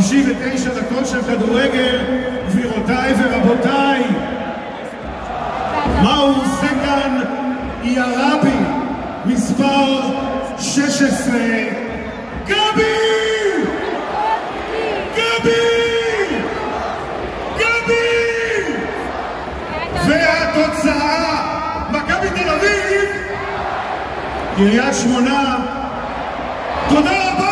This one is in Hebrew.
59 דקות של כדורגל, גבירותיי ורבותיי. מהו סגן ירבי, מספר 16, גבי! והתוצאה, מכבי תל אביב, קריית שמונה, תודה רבה!